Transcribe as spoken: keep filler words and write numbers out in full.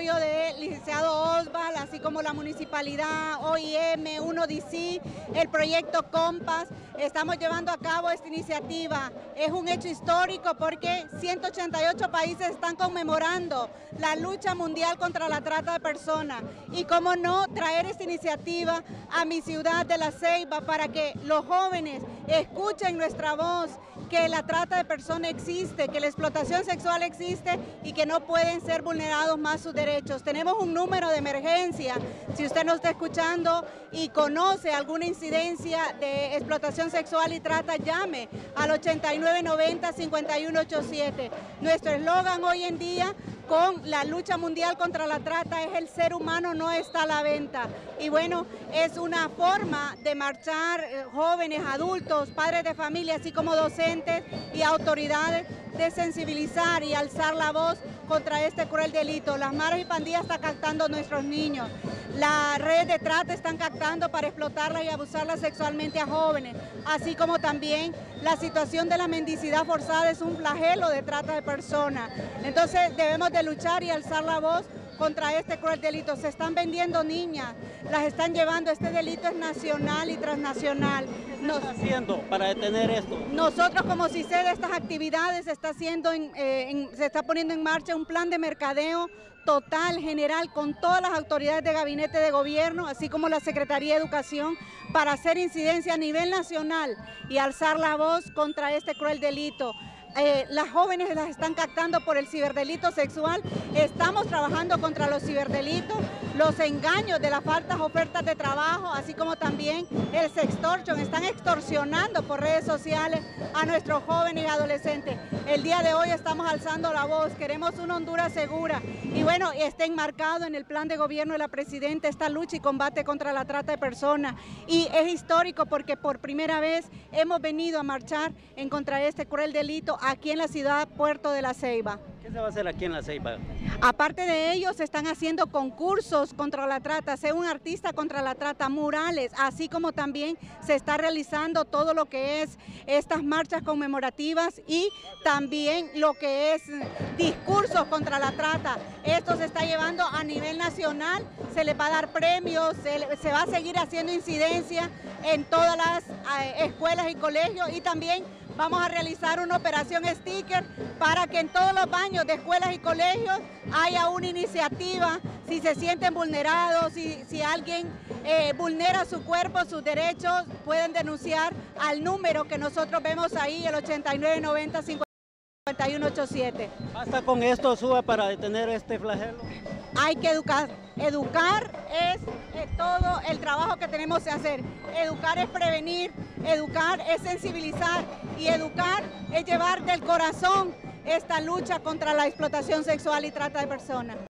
apoyo del licenciado Osval, así como la municipalidad, O I M, uno D C, el proyecto Compass, estamos llevando a cabo esta iniciativa. Es un hecho histórico porque ciento ochenta y ocho países están conmemorando la lucha mundial contra la trata de personas. Y cómo no, traer esta iniciativa a mi ciudad de La Ceiba para que los jóvenes escuchen nuestra voz, que la trata de personas existe, que la explotación sexual existe y que no pueden ser vulnerados más sus derechos. Tenemos un número de emergencia. Si usted nos está escuchando y conoce alguna incidencia de explotación sexual y trata, llame al ochenta y nueve noventa, cincuenta y uno ochenta y siete. Nuestro eslogan hoy en día con la lucha mundial contra la trata es: el ser humano no está a la venta. Y bueno, es una forma de marchar eh, jóvenes, adultos, padres de familia, así como docentes y autoridades, de sensibilizar y alzar la voz contra este cruel delito. Las maras y pandillas están captando a nuestros niños. Las redes de trata están captando para explotarlas y abusarlas sexualmente a jóvenes, así como también la situación de la mendicidad forzada es un flagelo de trata de personas. Entonces debemos de luchar y alzar la voz contra este cruel delito. Se están vendiendo niñas, las están llevando. Este delito es nacional y transnacional. ¿Qué se está haciendo para detener esto? Nosotros, como C I C E de estas actividades, se está, haciendo en, eh, en, se está poniendo en marcha un plan de mercadeo total, general, con todas las autoridades de gabinete de gobierno, así como la Secretaría de Educación, para hacer incidencia a nivel nacional y alzar la voz contra este cruel delito. Eh, las jóvenes las están captando por el ciberdelito sexual. Estamos trabajando contra los ciberdelitos, los engaños de las faltas ofertas de trabajo, así como también el sextortion. Están extorsionando por redes sociales a nuestros jóvenes y adolescentes. El día de hoy estamos alzando la voz, queremos una Honduras segura. Y bueno, está enmarcado en el plan de gobierno de la Presidenta esta lucha y combate contra la trata de personas. Y es histórico porque por primera vez hemos venido a marchar en contra de este cruel delito aquí en la ciudad Puerto de La Ceiba. ¿Qué se va a hacer aquí en La Ceiba? Aparte de ello, se están haciendo concursos contra la trata, ser un artista contra la trata, murales, así como también se está realizando todo lo que es estas marchas conmemorativas y también lo que es discursos contra la trata. Esto se está llevando a nivel nacional, se le va a dar premios, se, se va a seguir haciendo incidencia en todas las eh, escuelas y colegios, y también vamos a realizar una operación sticker para que en todos los baños de escuelas y colegios haya una iniciativa. Si se sienten vulnerados, si, si alguien eh, vulnera su cuerpo, sus derechos, pueden denunciar al número que nosotros vemos ahí, el ochenta y nueve noventa, cincuenta y uno ochenta y siete. ¿Basta con esto, Suba, para detener este flagelo? Hay que educar. Educar es eh, todo el trabajo que tenemos que hacer. Educar es prevenir, educar es sensibilizar y educar es llevar del corazón esta lucha contra la explotación sexual y trata de personas.